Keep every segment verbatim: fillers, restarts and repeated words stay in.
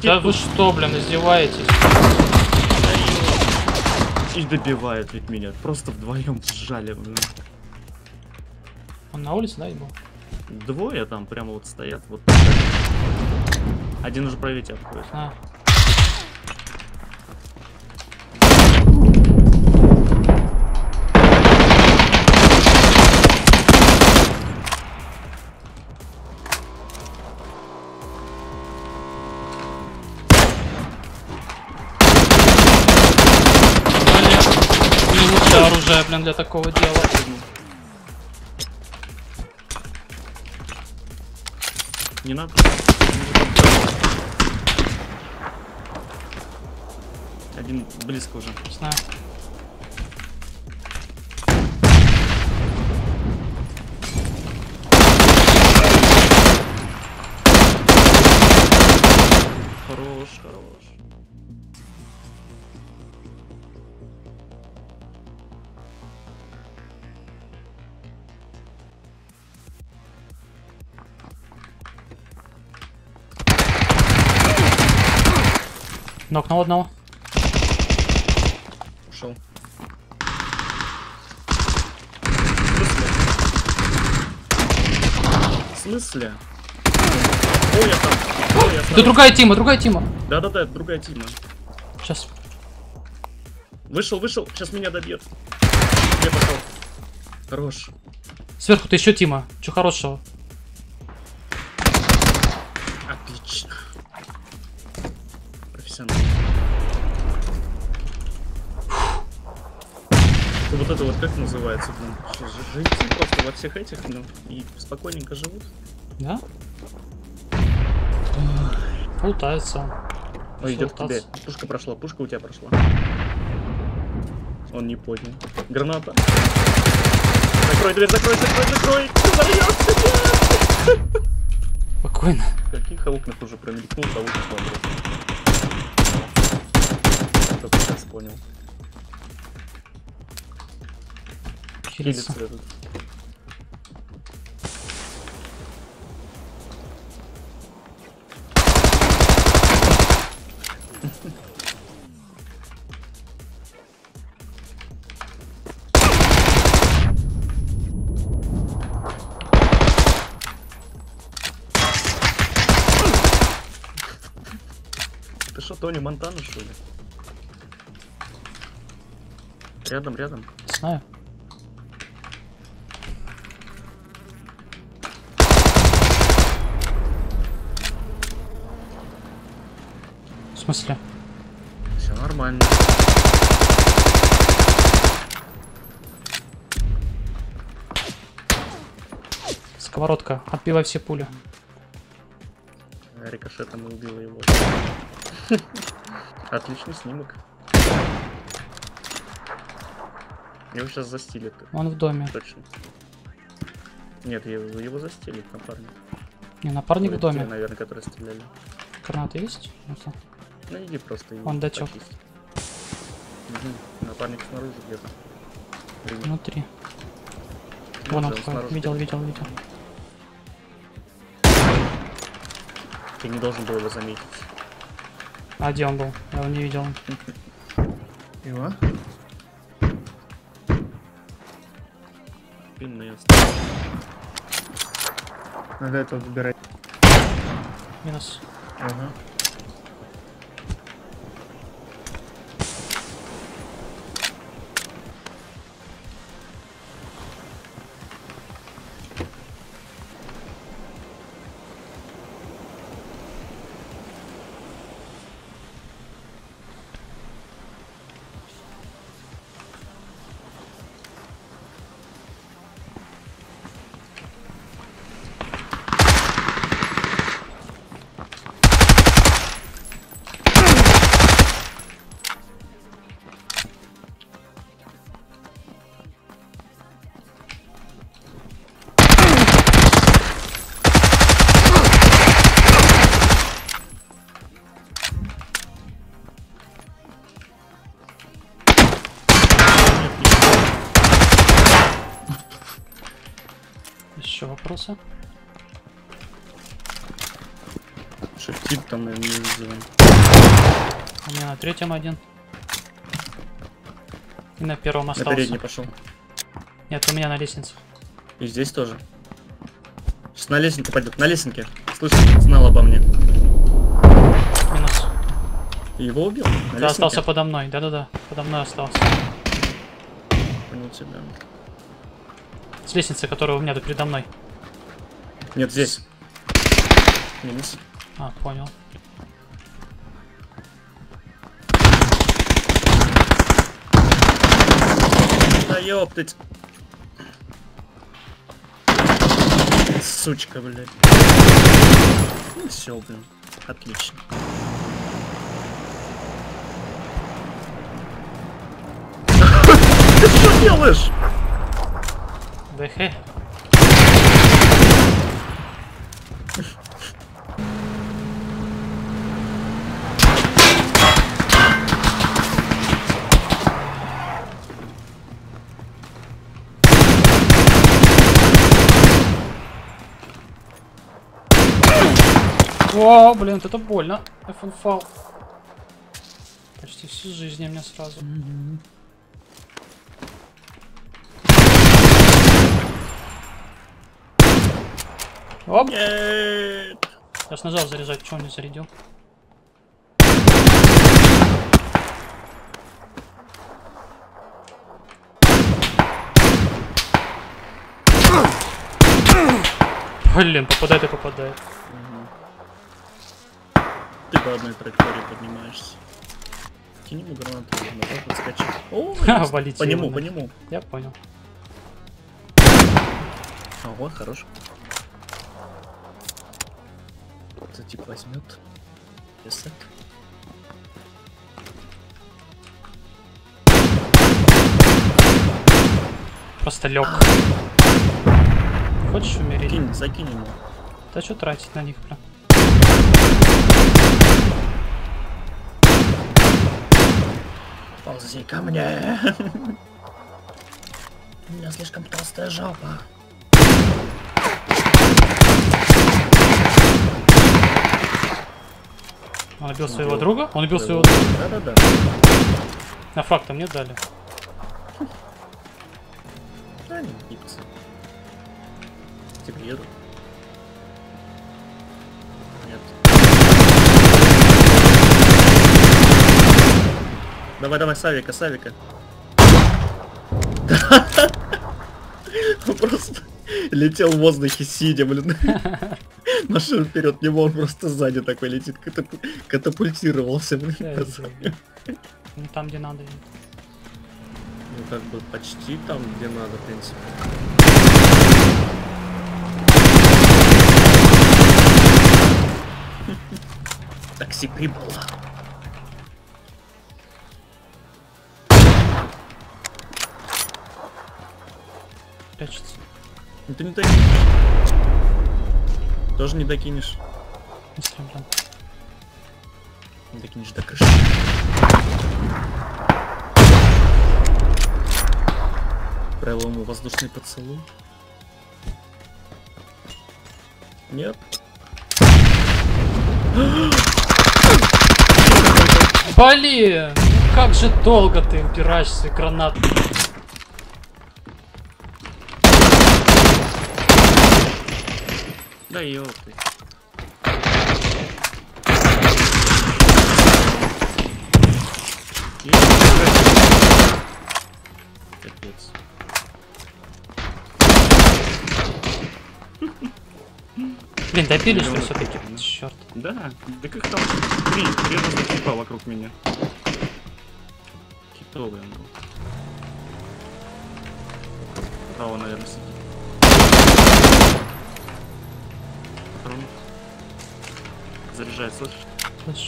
Да вы что, блин, издеваетесь? И добивает ведь меня. Просто вдвоем сжали, блин. Он на улице, да, был? Двое там прямо вот стоят. Вот. Один уже правее тебя обходит. А. Не лучшее оружие, блин, для такого дела. Не надо. Один близко уже. Знаю. Хорош, хорош. Нокнул одного. Ушел. В смысле? Ой, я там. Ой, я Это другая тима, другая тима. Да-да-да, это другая тима. Сейчас. Вышел, вышел, сейчас меня добьет. Где пошел? Хорош. Сверху-то еще тима. Че хорошего? Отлично. Профессионально. Вот это вот как называется, блин? Что, жильцы просто во всех этих, ну, и спокойненько живут. Да? Лутается он. Ой, идет к тебе. Лутаться. Пушка прошла, пушка у тебя прошла. Он не поднял. Граната. Закрой дверь, закрой, закрой, закрой! Ты взорвешься! Спокойно. Каких окнах уже промелькнул, того не смотрел. Я только сейчас понял. Хилится. Хилится этот. Ты что, Тони Монтана, что ли? Рядом, рядом. Знаю. В смысле? Все нормально. Сковородка. Отбивай все пули. Рикошетом и убила его. Отличный снимок. Его сейчас застилят. Он в доме. Точно. Нет, его, его застелит напарник. Не, напарник в доме. Те, наверное, которые стреляли. Гранаты есть? Это. Ну иди просто. Он дачок. Угу. Напарник снаружи где-то. Внутри. Вон он входит. Видел, видел, видел. Ты не должен был его заметить. А где он был? Я его не видел. Его? Пинный надо это выбирать. Минус. Ага. Еще вопросы? Shift. Тип там, наверное, не вызываем. У меня на третьем один. И на первом На остался. передний пошел. Нет, у меня на лестнице. И здесь тоже. Сейчас на лесенке пойдет. На лесенке. Слышишь, знал обо мне. Минус. Ты его убил? На Да, лесенке? остался подо мной. Да-да-да. Подо мной остался. Понял тебя. С лестницы, которая у меня тут передо мной. Нет, здесь. Минус. А, понял. Да ёптать. Сучка, блядь. Ну все, блин. Отлично. Ты что делаешь? ДХ. О, блин, это больно. эф эн фау. Почти всю жизнь у меня сразу. Оп! Нет. Я ж нажал заряжать, чего он не зарядил? Блин, попадает и попадает. Ты по одной траектории поднимаешься. Кинь ему гранату, назад подскочи. О, Ха, валите по нему, его по нафиг. нему. Я понял. Ого, хорош. Это тип возьмет. Если. Просто лег. Хочешь умереть? Кинь, закинь ему. Да что тратить на них прям? Ползи ко мне. У меня слишком толстая жопа. Он убил Что своего делал? друга? Он убил своего Своего- друга. Да-да-да. На фраг там не дали. Да, не гипсы. Тебе едут. Нет. Давай, давай, Савика, Савика. Он просто летел в воздухе, сидя, блин. Машина вперед него, он просто сзади такой летит, катап- катапультировался, блин. Да, я видел. Ну там, где надо. Ну, как бы почти там, где надо, в принципе. Такси прибыло. Прячется. Ну ты не докинешь. Тоже не докинешь. Если, блин. Не докинешь до крыши. Правил ему воздушный поцелуй. Нет. Блин! Ну как же долго ты упираешься в гранату? Да ёпты. Капец. Блин, добили что ли Миллион все-таки? ну. Черт. Да, да как там три, три разных типа вокруг меня. Китовый он был. Право, наверное, сидит. Патронов. Заряжает, слышишь? Слышу.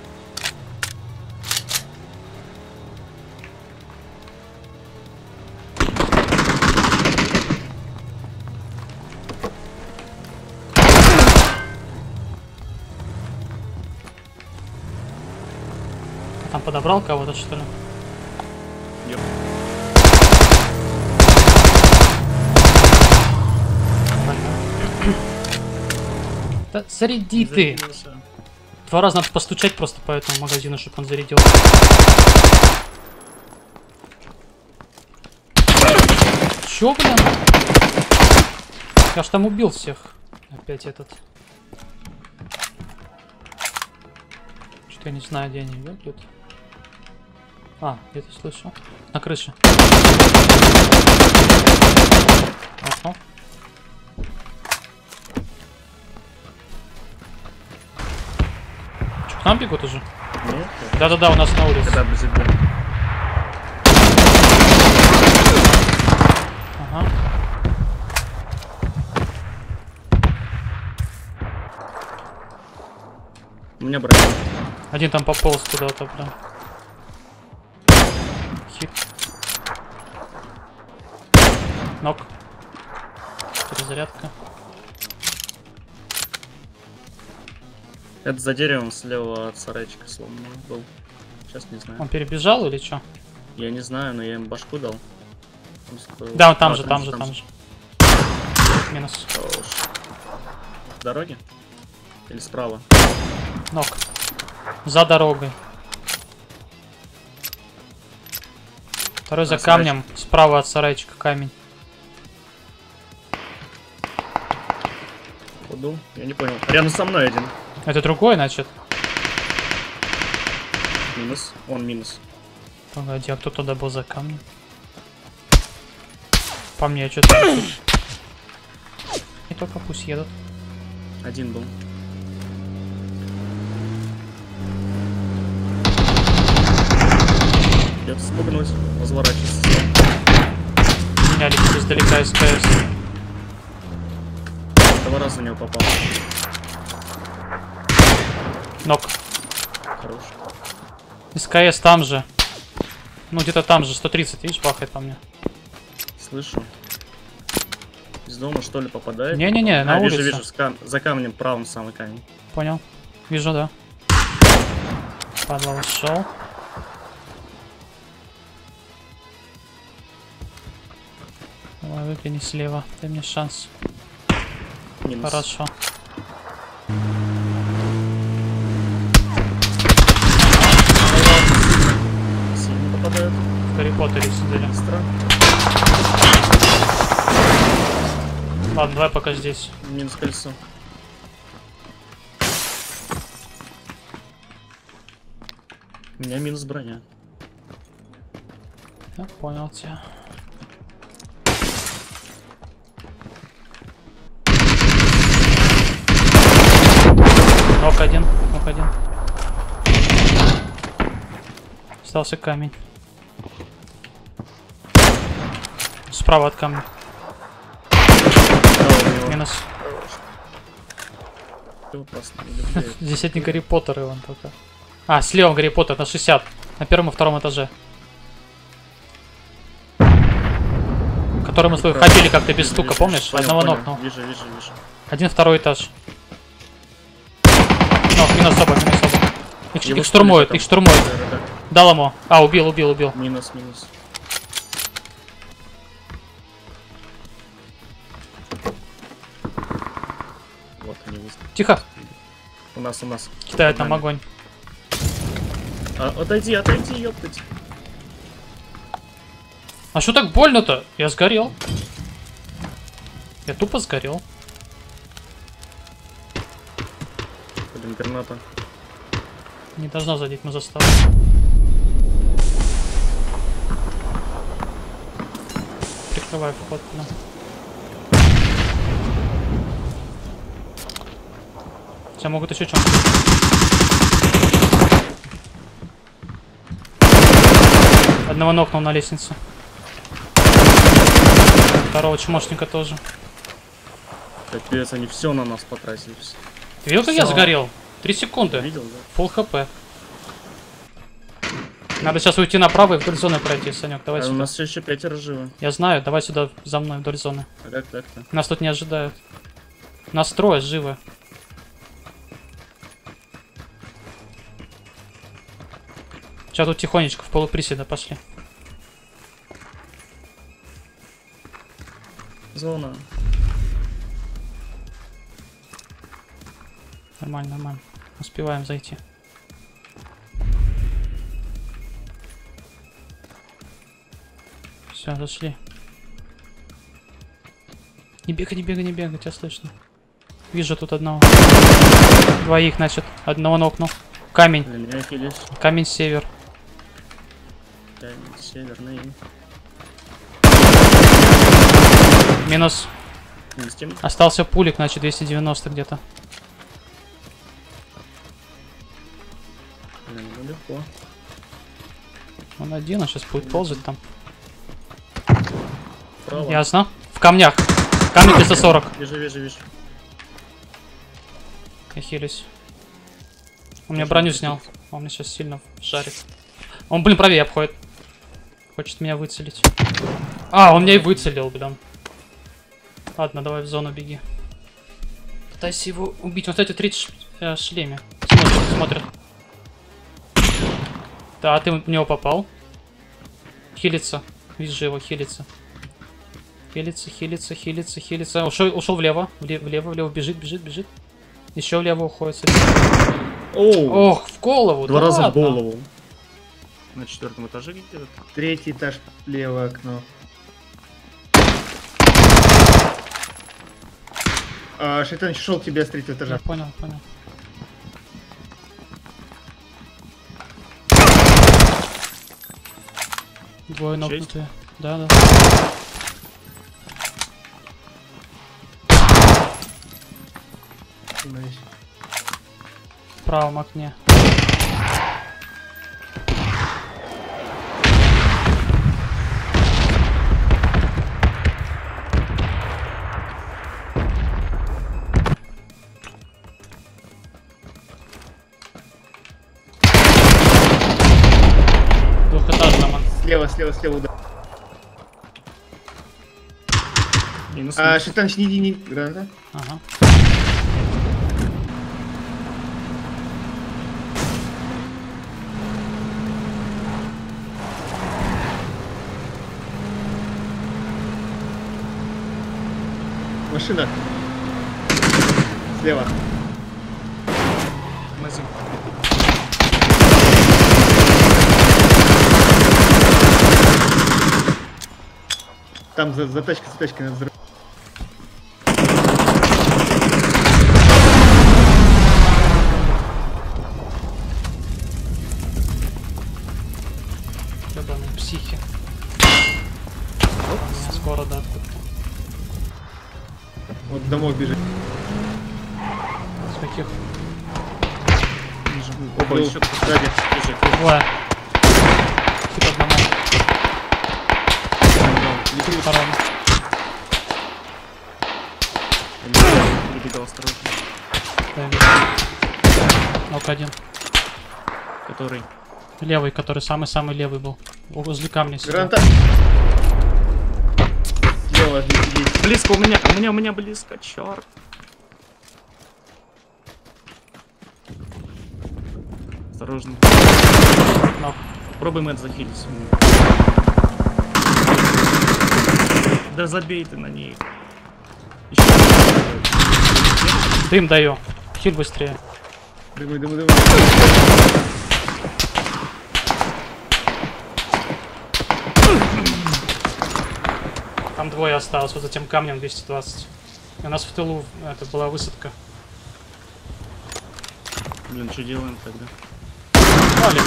Там подобрал кого-то, что ли? Ёп. Да заряди ты! Зарядился. Два раза надо постучать просто по этому магазину, чтобы он зарядил. Чё, блин? Я ж там убил всех. Опять этот. Что-то я не знаю, где они бегают. А, где-то слышу. На крыше. Ага. Что, к нам бегут уже? Нет? Да-да-да, у нас на улице. Когда бы забил. Ага. У меня броня. Один там пополз куда-то прям. Хит. Нок. Перезарядка. Это за деревом слева от сарайчика сломанный был. Сейчас не знаю. Он перебежал или что? Я не знаю, но я им башку дал. Он сказал- Да, он там А, же, там же, там же. Минус. Хорош. С дороги? Или справа? Нок. За дорогой. Второй за А, камнем. Справа от сарайчика камень. Поду? Я не понял. Рядом со мной один. Это другой, значит. Минус. Он минус. Погоди, а кто туда был за камнем? По мне что-то. Не только пусть едут. Один был. Я спугнуть. Разворачиваться. Меня летит издалека СКС. Два раза в него попал. Нок. Хорош. СКС там же. Ну, где-то там же. сто тридцать, видишь, бахает по мне. Слышу. Из дома что ли попадает? Не-не-не, на а, улице. вижу, вижу, с кам- за камнем правым самый камень. Понял. Вижу, да. Падла ушел. Давай, выгляни слева. Дай мне шанс. Минус. Хорошо. Сильно попадает. В Гарри Поттере сидели. Быстро. Ладно, давай пока здесь. Минус кольцо. У меня минус броня. Я понял тебя. Нок один, нок один. Остался камень. Справа от камня. Минус. Здесь одни Гарри Поттеры вон только. А, слева Гарри Поттер на шестьдесят. На первом и втором этаже. Который мы с тобой ходили как-то без стука, помнишь? Понял, Одного понял. нокнул. Вижу, вижу, вижу. Один второй этаж. Нок, минус оба, минус оба. Их, Его их штурмуют, там. их штурмуют. Да, да, да. Дал ему. А, убил, убил, убил. Минус, минус. Вот они выскочили. Тихо. У нас, у нас. Кидает Под нам нами. огонь. А, отойди, отойди, ёптать. А что так больно-то? Я сгорел. Я тупо сгорел. Блин, граната. Не должна задеть на заставу. Прикрываю вход. Да. Тебя могут еще чем-то. Одного нокнул на лестнице. Второго чмошника тоже. Капец, они все на нас потратили. Всё. Ты видел, как я Всё. сгорел? Три секунды. Видел, да? Фулл хп. Надо сейчас уйти направо и вдоль зоны пройти, Санек. Давай А у сюда. нас еще пятеро живы. Я знаю, давай сюда за мной вдоль зоны. А как так-то? Нас тут не ожидают. Нас трое живы. Сейчас тут тихонечко в полуприседа пошли. Зона. Нормально, нормально. Успеваем зайти. Все, зашли. Не бегай, не бегай, не бегай, тебя слышно. Вижу тут одного. Двоих, значит. Одного нокнул. Камень. Камень север. Камень северный. Минус. Остался пулик, значит, двести девяносто где-то. Легко. Он один, он сейчас будет ползать там. Право. Ясно. В камнях. Камень триста сорок. Вижу, вижу, вижу. Я хилюсь. Он мне броню снял. Он мне сейчас сильно жарит. Он, блин, правее обходит. Хочет меня выцелить. А, он меня и выцелил, блин. Ладно, давай в зону беги. Пытайся его убить. Он, кстати, в тридцать э, шлеме. Смотрит, смотрит. Да, ты в него попал. Хилится. Вижу его, хилится. Хилится, хилится, хилится, хилится. Ушел, ушел влево. Влево, влево, влево. Бежит, бежит, бежит. Еще влево уходит. Оу. Ох, в голову. Два да раза ладно. в голову. На четвертом этаже где-то. Третий этаж, левое окно. А, Шайтан шел к тебе с третьего этажа. Я понял, понял. Двое нокнутые. Да, да. В правом окне. Двухэтажный ман. Слева, слева, слева удар. Минус. А, Шайтан, не, не, не, граната. Ага. Машина. Слева. Мазин. Там за, за тачкой, за тачкой надо взрыв. Ебаные психи. С города откуда-то. Вот домой бежит. С каких? Вижу. Оба Был. еще сзади. Бежит. Двое. Типа одному. Второму. Выбегал осторожно. Да, я вижу. Нок один. Который? Левый, который самый-самый левый был. Возле камня сидел. Граната. Слева есть. Близко у меня, у меня, у меня близко, черт. Осторожно. Нок. Пробуем это захилить. Да забей ты на ней. Еще. Дым даю. Хиль быстрее. Дымы, дымы, дымы. Там двое осталось, вот за тем камнем двести двадцать. И у нас в тылу это была высадка. Блин, что делаем тогда? Валим.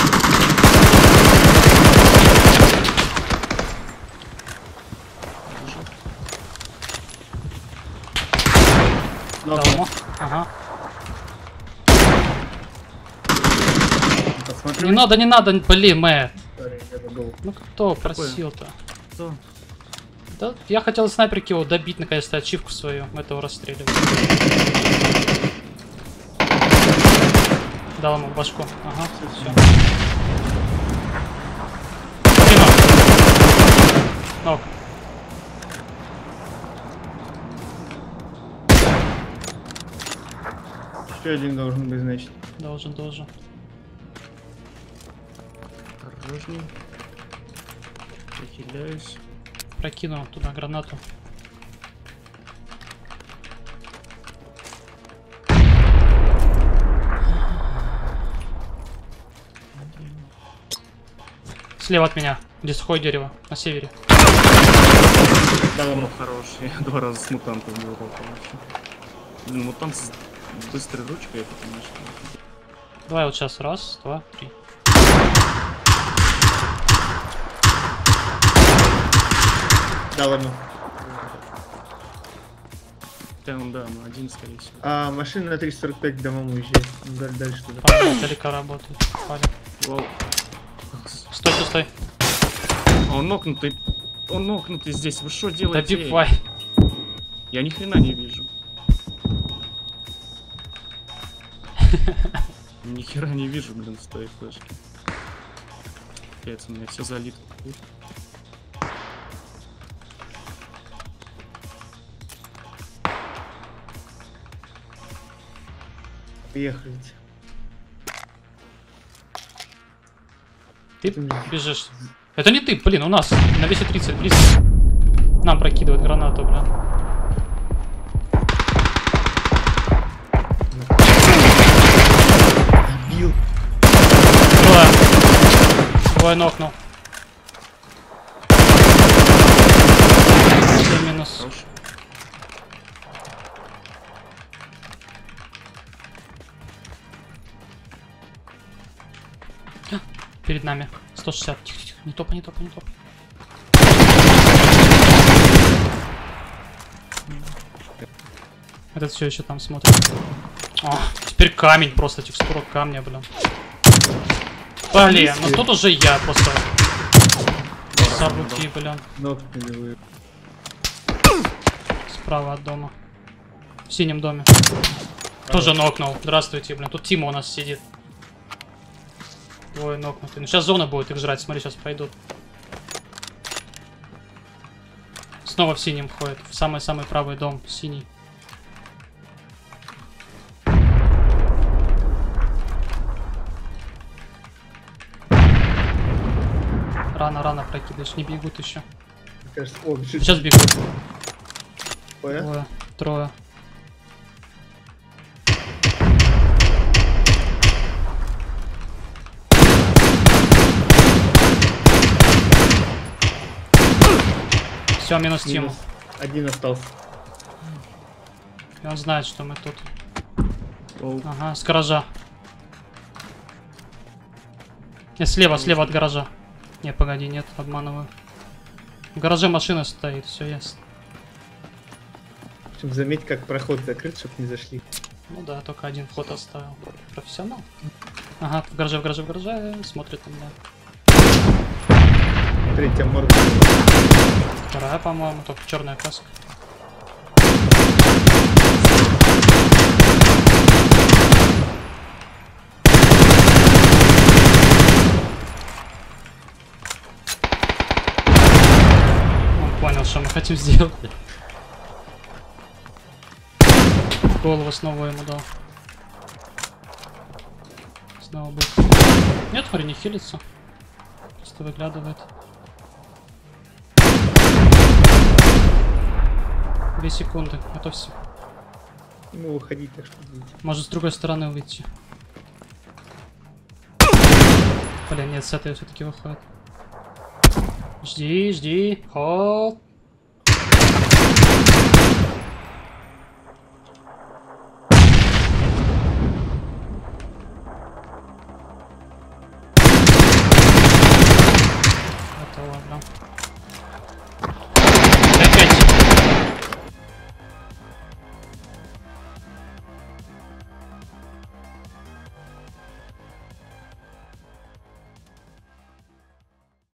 Дал ему. Ага. Посмотрю. Не надо, не надо, блин, Мэтт. Sorry, я забыл. Ну кто просил-то? Что? Да, я хотел из снайперки его добить, наконец-то, ачивку свою, этого расстреливать. Дал ему башку. Ага, все. Нок. Еще один должен быть, значит. Должен, должен. Осторожней. Захиляюсь. Прокинул туда гранату. Слева от меня, где сухое дерево, на севере. Да, Ну, ладно. хороший. Я два раза с мутантом не упал, конечно. Блин, мутант с быстрой ручкой, это, конечно. Давай вот сейчас. Раз, два, три. Да, ладно. Там, да, ну один, скорее всего. А, машина на триста сорок пять к домам уезжает. Даль- Дальше туда. Палец далеко работает. Палец. Вау. Стой, стой, стой. А он нокнутый. Он нокнутый здесь. Вы что делаете? Добивай. Я ни хрена не вижу. Ни хера не вижу, блин, с той флешки. Капец, у меня все залито. Поехали. Ты бежишь. Это не ты, блин, у нас на двести тридцать близко. Нам прокидывают гранату, блин. Бил. Двое. Двое нокнул. Все минус. Хорош. Перед нами. сто шестьдесят. Тихо, тихо. Не топай, не топай, не топай. Этот все еще там смотрит. О, теперь камень, просто текстура камня, блин. Блин, ну тут уже я просто. Сабуки, блин. Нокнули вы. Справа от дома. В синем доме. Тоже нокнул. Здравствуйте, блин. Тут Тима у нас сидит. Двое нокнутые. Ну сейчас зона будет их жрать. Смотри, сейчас пойдут. Снова в синем ходит. В самый-самый правый дом. Синий. Рано, рано прокидываешь. Не бегут еще. Кажется, о, бежит. Сейчас бегут. Ой, Двое, трое. Все, минус Тиму. минус. Один остался. И он знает, что мы тут. Оу. Ага, с гаража. Не, слева, слева от гаража. Не, погоди, нет, обманываю. В гараже машина стоит, все ясно. Причем заметь, как проход закрыт, чтобы не зашли. Ну да, только один вход оставил. Профессионал. Ага, в гараже, в гараже, в гараже. Смотрит на меня. Третья морда. Вторая, по-моему, только черная каска. Он понял, что мы хотим сделать. В голову снова ему дал. Снова будет. Нет, смотри, не хилится. Просто выглядывает. Две секунды, готовься. Ну, выходить, так что будете. Может, с другой стороны выйти. Блин, нет, с этой все-таки выходит. Жди, жди. Холд. Это ладно.